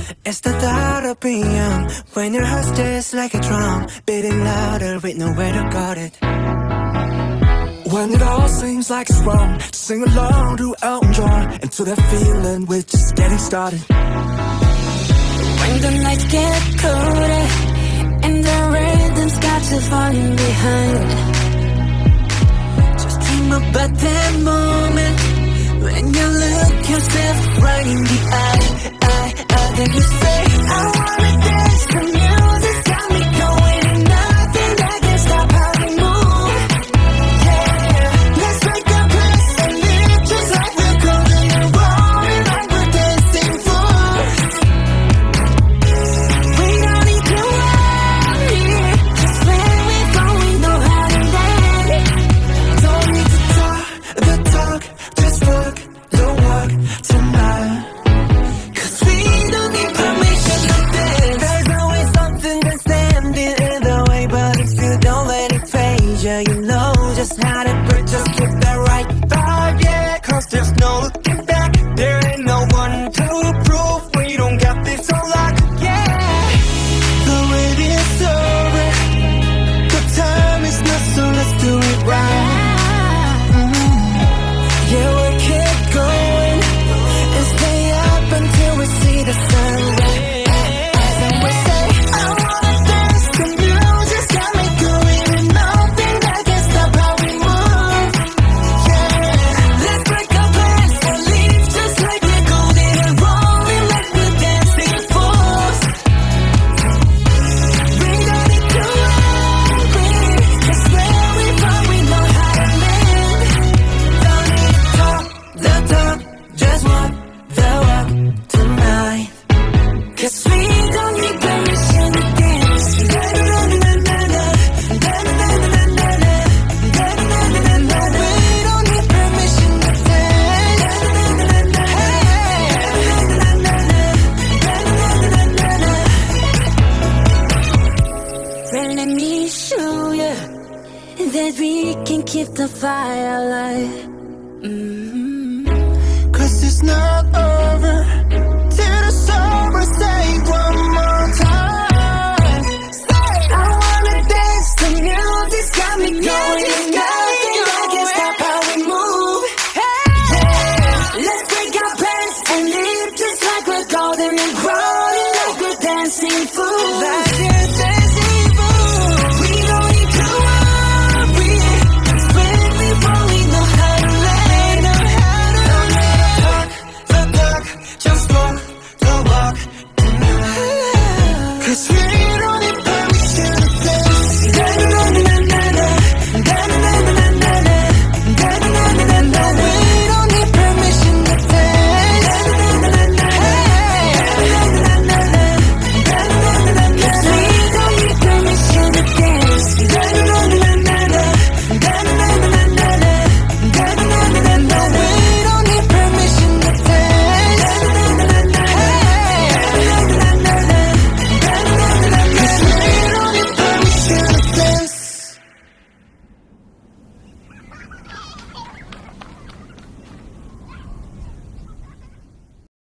It's the thought of being young when your heart's just like a drum, beating louder with nowhere to guard it. When it all seems like it's wrong, sing along to Elton John and to that feeling we're just getting started. When the nights get colder and the rhythm's got you falling behind, just dream about that moment when you look yourself right in the eye. Then you say, I wanna dance, the music's got me going, and nothing that can stop how we move. Yeah, let's make a place and live just like we're golden and rolling like we're dancing fools. We don't need to worry, just when we're going, we know how to land. Don't need to talk the talk, just walk the walk tonight. You know just how to break, just keep that right vibe, yeah. Cause there's no looking back, there ain't no one to prove we don't got this on lock, yeah. The wait is over, the time is not, so let's do it right. Yeah, we'll keep going and stay up until we see the sunrise. And we say, I wanna dance, the music's got me going, and nothing that can stop how we move. Yeah, let's break our plans and leave just like we're golden and rolling like we're dancing fools. We don't need to worry, 'cause where we from, we know how to live. Don't need to talk the talk, just walk the walk tonight. 'Cause we don't need permission to dance. We don't need permission to dance. Well, let me show you that we can keep the fire alive. 'Cause there's no